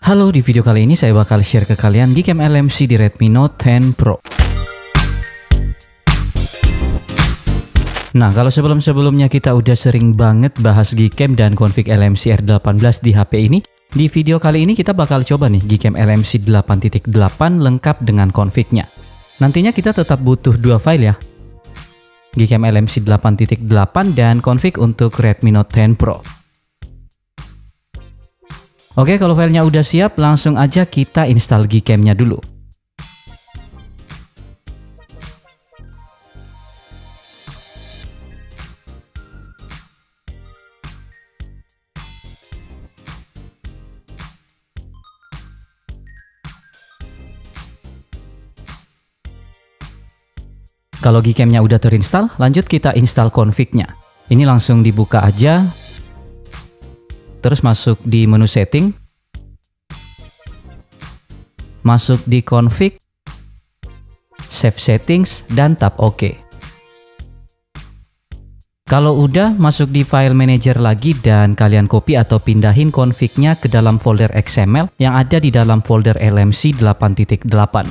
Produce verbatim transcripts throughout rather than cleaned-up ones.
Halo, di video kali ini saya bakal share ke kalian Gcam L M C di Redmi Note sepuluh Pro. Nah, kalau sebelum-sebelumnya kita udah sering banget bahas Gcam dan config L M C R delapan belas di H P ini, di video kali ini kita bakal coba nih Gcam L M C delapan titik delapan lengkap dengan config-nya. Nantinya kita tetap butuh dua file ya, Gcam L M C delapan titik delapan dan config untuk Redmi Note sepuluh Pro. Oke, kalau filenya udah siap, langsung aja kita install Gcam-nya dulu. Kalau Gcam-nya udah terinstall, lanjut kita install config-nya. Ini langsung dibuka aja. Terus masuk di menu setting, masuk di config, save settings, dan tap OK. Kalau udah, masuk di file manager lagi dan kalian copy atau pindahin config-nya ke dalam folder X M L yang ada di dalam folder L M C delapan titik delapan.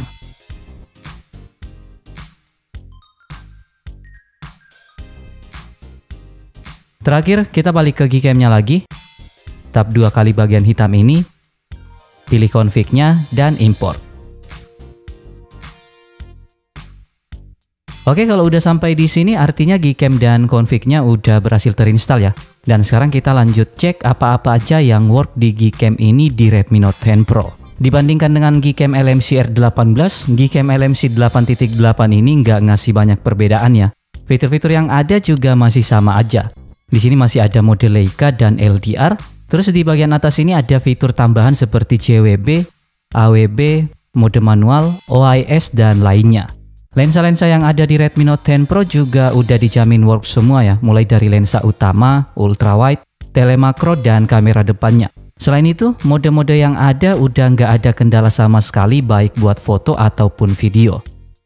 Terakhir, kita balik ke Gcam-nya lagi. Tap dua kali bagian hitam ini, pilih config-nya dan import. Oke, kalau udah sampai di sini artinya Gcam dan config-nya udah berhasil terinstall ya. Dan sekarang kita lanjut cek apa-apa aja yang work di Gcam ini di Redmi Note sepuluh Pro. Dibandingkan dengan Gcam L M C R delapan belas, Gcam L M C delapan titik delapan ini nggak ngasih banyak perbedaan ya. Fitur-fitur yang ada juga masih sama aja. Di sini masih ada mode Leica dan L D R. Terus di bagian atas ini ada fitur tambahan seperti J W B, A W B, mode manual, O I S, dan lainnya. Lensa-lensa yang ada di Redmi Note sepuluh Pro juga udah dijamin work semua ya, mulai dari lensa utama, ultrawide, telemakro, dan kamera depannya. Selain itu, mode-mode yang ada udah nggak ada kendala sama sekali baik buat foto ataupun video.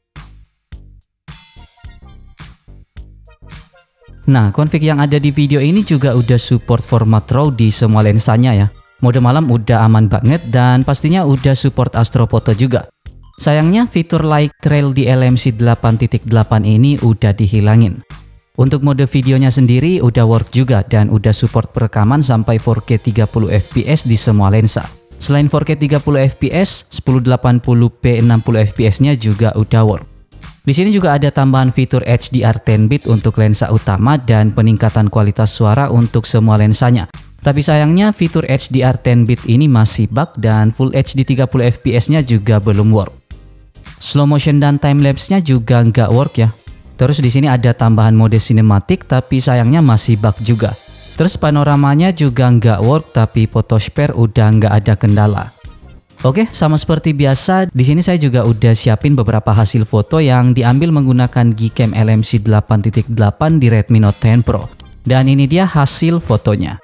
Nah, config yang ada di video ini juga udah support format RAW di semua lensanya ya. Mode malam udah aman banget dan pastinya udah support Astro Photo juga. Sayangnya fitur Light Trail di L M C delapan titik delapan ini udah dihilangin. Untuk mode videonya sendiri udah work juga dan udah support perekaman sampai empat K tiga puluh F P S di semua lensa. Selain empat K tiga puluh F P S, sepuluh delapan puluh p enam puluh F P S-nya juga udah work. Di sini juga ada tambahan fitur H D R sepuluh bit untuk lensa utama dan peningkatan kualitas suara untuk semua lensanya. Tapi sayangnya fitur H D R sepuluh bit ini masih bug dan Full H D tiga puluh F P S-nya juga belum work. Slow motion dan time lapse-nya juga nggak work ya. Terus di sini ada tambahan mode sinematik tapi sayangnya masih bug juga. Terus panoramanya juga nggak work tapi photosphere udah nggak ada kendala. Oke, sama seperti biasa, di sini saya juga udah siapin beberapa hasil foto yang diambil menggunakan Gcam L M C delapan titik delapan di Redmi Note sepuluh Pro. Dan ini dia hasil fotonya.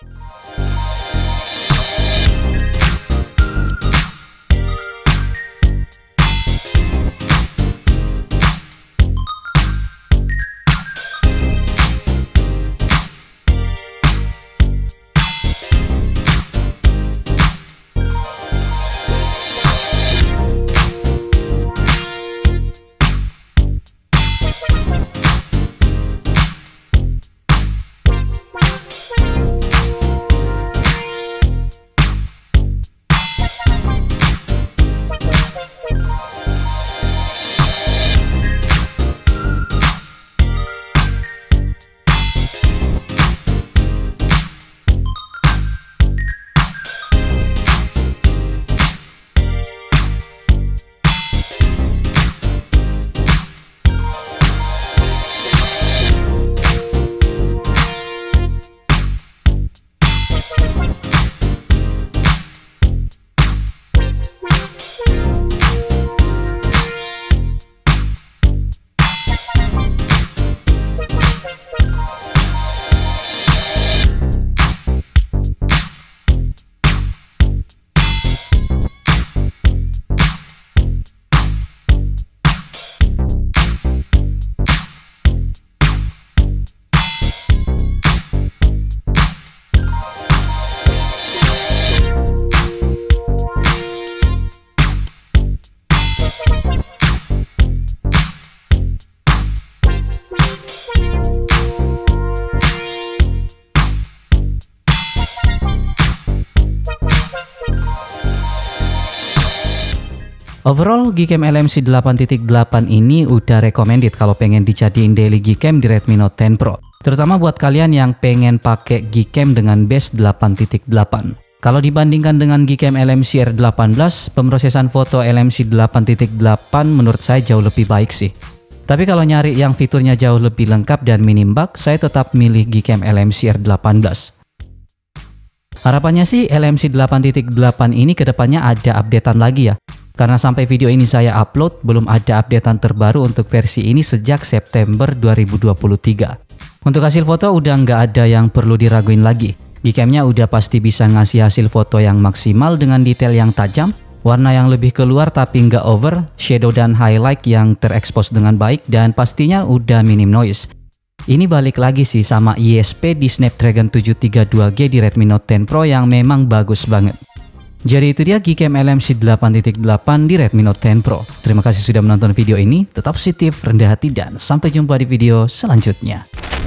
Overall, Gcam L M C delapan titik delapan ini udah recommended kalau pengen dijadiin daily Gcam di Redmi Note ten Pro. Terutama buat kalian yang pengen pakai Gcam dengan base delapan titik delapan. Kalau dibandingkan dengan Gcam L M C R delapan belas, pemrosesan foto L M C delapan titik delapan menurut saya jauh lebih baik sih. Tapi kalau nyari yang fiturnya jauh lebih lengkap dan minim bug, saya tetap milih Gcam L M C R delapan belas. Harapannya sih L M C delapan titik delapan ini kedepannya ada updatean lagi ya. Karena sampai video ini saya upload, belum ada updatean terbaru untuk versi ini sejak September dua ribu dua puluh tiga. Untuk hasil foto udah nggak ada yang perlu diraguin lagi. Gcam-nya udah pasti bisa ngasih hasil foto yang maksimal dengan detail yang tajam, warna yang lebih keluar tapi nggak over, shadow dan highlight yang terekspos dengan baik, dan pastinya udah minim noise. Ini balik lagi sih sama I S P di Snapdragon tujuh tiga dua G di Redmi Note ten Pro yang memang bagus banget. Jadi itu dia Gcam L M C delapan titik delapan di Redmi Note ten Pro. Terima kasih sudah menonton video ini, tetap positif, rendah hati, dan sampai jumpa di video selanjutnya.